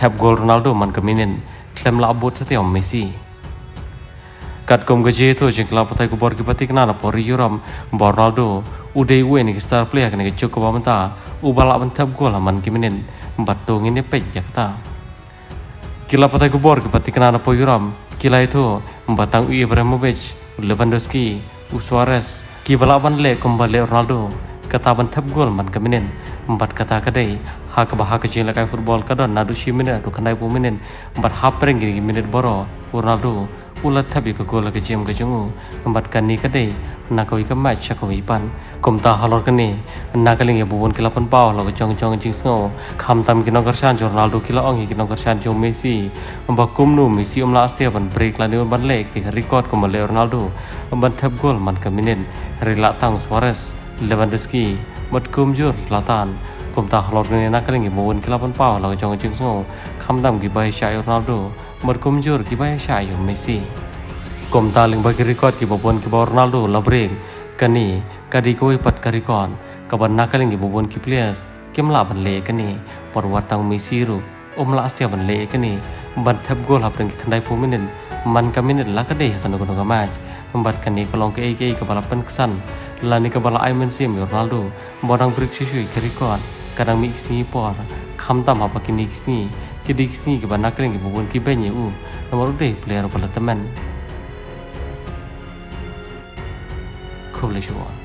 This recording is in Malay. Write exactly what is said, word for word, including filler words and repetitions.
tap gol Ronaldo man keminin klem labut setiap Messi kat kom gaje tu jengkla patai ku bor ki pati kena na pori yuram Ronaldo udai we ni star player kena cukup amanta ubala ban tap gol man keminin batung ini pejak ta kila patai ku bor ki pati kena na pori yuram kila itu batang Ibrahimovic Lewandowski Suarez ki balaban le kembali Ronaldo kata ban tap gol man keminin empat kata kadai hak bahak kecil lakai football kadon nadu shi minit adu kanai pu minit empat hapring gini minit boro Ronaldo ulat tap ke gol ke jam ke jungu empat kani kadai nakoi ke match sakoi pan komta halor kani nakaling ya bubun kilapan pau lo ke jong jong jing sngo kham tam kino kersan Ronaldo kila ong kino kersan jo Messi empat kumnu Messi umla astia ban break lani ban lek ti record kembali Ronaldo empat tap gol man keminin rela tang Suarez Lewandowski mat kumjur Zlatan komta halor kani nakaling ya bubun kilapan pau lo ke jong jing sngo kham tam ki bai shay Ronaldo mat kumjur ki bai shay Messi komta ling bagi record ki bubun ki Ronaldo labreng kani kadi koi pat karikon kaban nakaling ki bubun ki players kim la ban le kani por wartang Messi ru umla astia ban le kani ban tap gol hapreng ki khandai pu minin man ka minit la ka de kan ko match membat kani kolong ke ke ke balapan kesan lani ke bala Ayman sim Ronaldo bodang break sisui ki record kadang mix ni por kham tam apa kini kisi kidi kisi ke ban nakaling ki bubun ki benye u nomor de player bala teman Cool as you want.